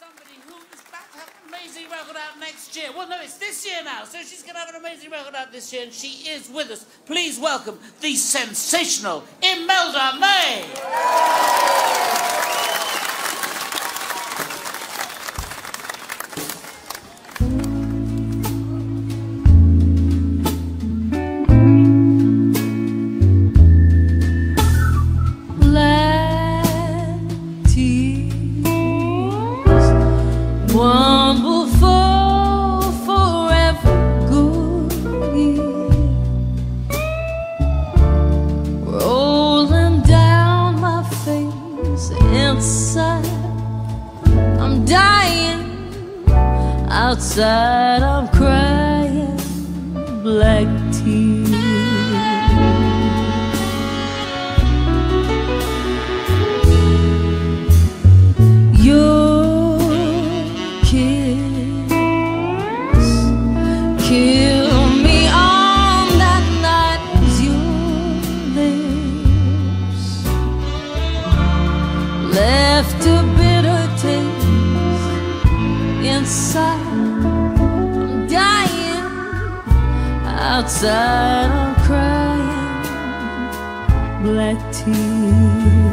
somebody who is about to have an amazing record out next year. Well, no, it's this year now, so she's going to have an amazing record out this year, and she is with us. Please welcome the sensational Imelda May. One will fall forever good, rolling down my face. Inside I'm dying, outside I'm crying black tears. Kill me on that night as your lips left a bitter taste inside. I'm dying, outside I'm crying black tears.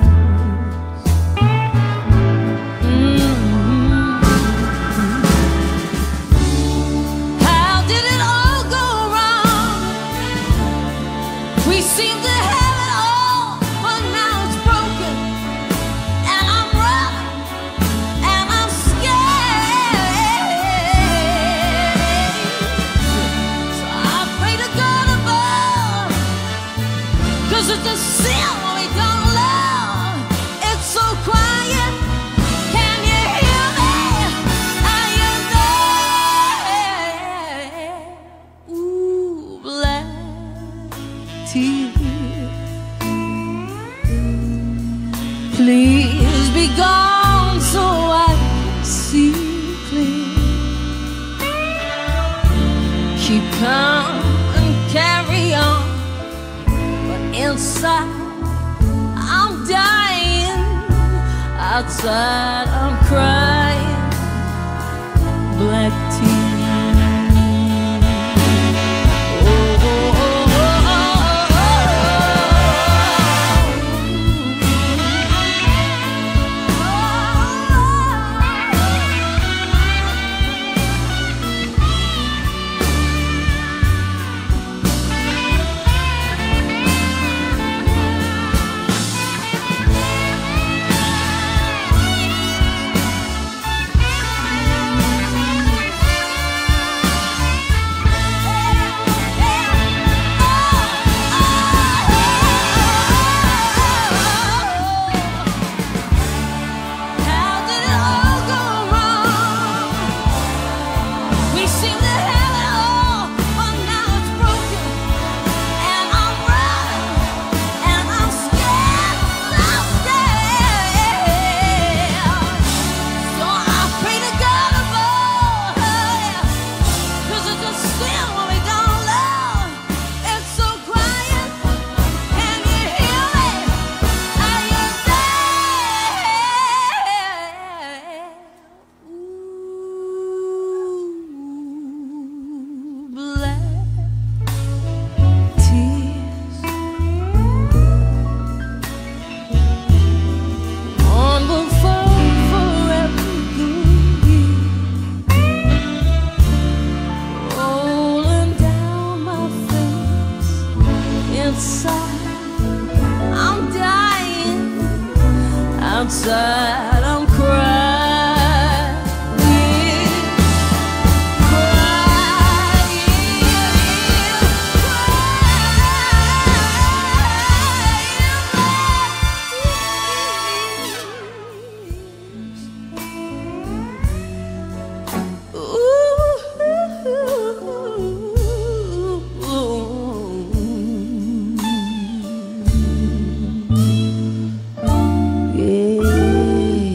We seem to have it all, but now it's broken, and I'm running, and I'm scared. So I pray to God above, 'cause it's a sin when we don't love. It's so quiet. Can you hear me? Are you there? Ooh, black tears. Please be gone so I can see clear. Keep calm and carry on, but inside I'm dying, outside I'm crying black tears. I'm dying, outside I'm crying, yeah.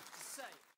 have to say.